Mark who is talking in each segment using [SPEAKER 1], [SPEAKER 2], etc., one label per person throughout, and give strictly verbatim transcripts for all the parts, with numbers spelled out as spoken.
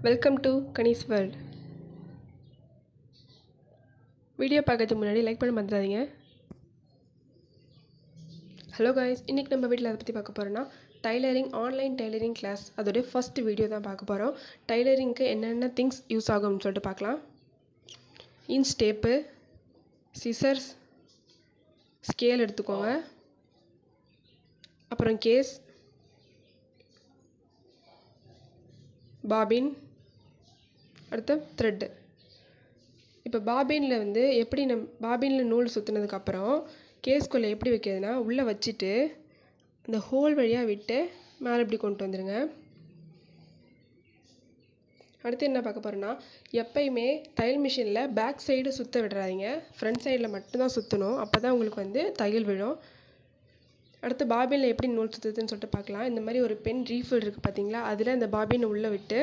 [SPEAKER 1] Welcome to Kani's world. Video பார்க்கறதுக்கு முன்னாடி like பண்ண மறந்துடாதீங்க. ஹலோ காய்ஸ், இன்றைக்கி நம்ம வீட்டில் அதை பற்றி பார்க்க போகிறோன்னா டைலரிங் ஆன்லைன் டைலரிங் கிளாஸ் அதோடைய ஃபஸ்ட் வீடியோ தான் பார்க்க போகிறோம். டைலரிங்க்கு என்னென்ன திங்ஸ் யூஸ் ஆகும்னு சொல்லிட்டு பார்க்கலாம். இன்ச் டேப்பு, சிசர்ஸ், ஸ்கேல் எடுத்துக்கோங்க, அப்புறம் கேஸ், பாபின், அடுத்த த்ரெட்டு. இப்போ பாபினில் வந்து எப்படி நம் பாபினில் நூல் சுற்றுனதுக்கப்புறம் கேஸ்குள்ளே எப்படி வைக்கிறதுனா உள்ளே வச்சுட்டு அந்த ஹோல் வழியாக விட்டு மேலே இப்படி கொண்டு வந்துடுங்க. அடுத்து என்ன பார்க்க போகிறோன்னா, எப்பயுமே தையல் மிஷினில் பேக் சைடு சுற்ற விடுறாதீங்க, ஃப்ரண்ட் சைடில் மட்டும்தான் சுற்றணும். அப்போ தான் உங்களுக்கு வந்து தையல் விழும். அடுத்து பாபினில் எப்படி நூல் சுற்றுதுன்னு சொல்லிட்டு பார்க்கலாம். இந்த மாதிரி ஒரு பென் ரீஃபில் இருக்குது பார்த்தீங்களா, அதில் அந்த பாபினை உள்ளே விட்டு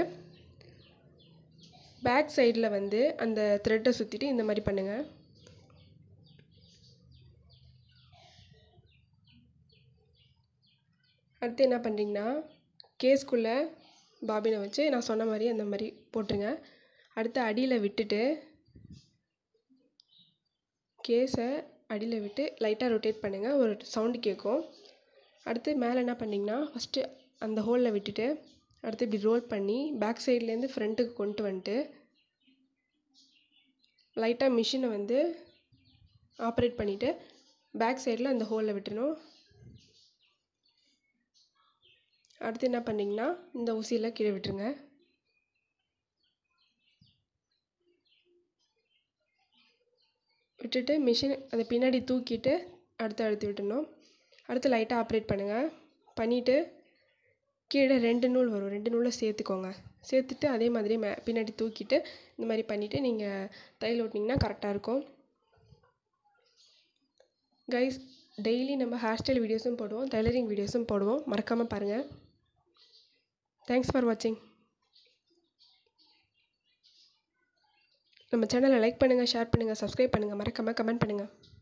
[SPEAKER 1] பேக் சைடில் வந்து அந்த த்ரெட்டை சுற்றிட்டு இந்த மாதிரி பண்ணுங்கள். அடுத்து என்ன பண்ணுறீங்கன்னா, கேஸ்குள்ளே பாபினை வச்சு நான் சொன்ன மாதிரி அந்த மாதிரி போட்டுருங்க. அடுத்து அடியில் விட்டுட்டு கேஸை அடியில் விட்டு லைட்டாக ரொட்டேட் பண்ணுங்கள், ஒரு சவுண்டு கேட்கும். அடுத்து மேலே என்ன பண்ணிங்கன்னா, ஃபஸ்ட்டு அந்த ஹோலில் விட்டுட்டு அடுத்து இப்படி ரோல் பண்ணி பேக் சைட்லேருந்து ஃப்ரண்ட்டுக்கு கொண்டு வந்துட்டு லைட்டாக மிஷினை வந்து ஆப்ரேட் பண்ணிவிட்டு பேக் சைடில் அந்த ஹோலில் விட்டுணும். அடுத்து என்ன பண்ணிங்கன்னா, இந்த ஊசியில் கீழே விட்டுருங்க. விட்டுட்டு மிஷின் அதை பின்னாடி தூக்கிட்டு அடுத்து அழுத்தி விட்டுணும். அடுத்து லைட்டாக ஆப்ரேட் பண்ணுங்கள். பண்ணிவிட்டு கீழே ரெண்டு நூல் வரும், ரெண்டு நூலை சேர்த்துக்கோங்க. சேர்த்துட்டு அதே மாதிரி மே பின்னாடி தூக்கிட்டு இந்த மாதிரி பண்ணிவிட்டு நீங்கள் தையல் ஓட்டினீங்கன்னா கரெக்டாக இருக்கும். கைஸ், டெய்லி நம்ம ஹேர் ஸ்டைல் வீடியோஸும் போடுவோம், டைலரிங் வீடியோஸும் போடுவோம், மறக்காமல் பாருங்கள். தேங்க்ஸ் ஃபார் வாட்சிங். நம்ம சேனலை லைக் பண்ணுங்கள், ஷேர் பண்ணுங்கள், சப்ஸ்கிரைப் பண்ணுங்கள், மறக்காமல் கமெண்ட் பண்ணுங்கள்.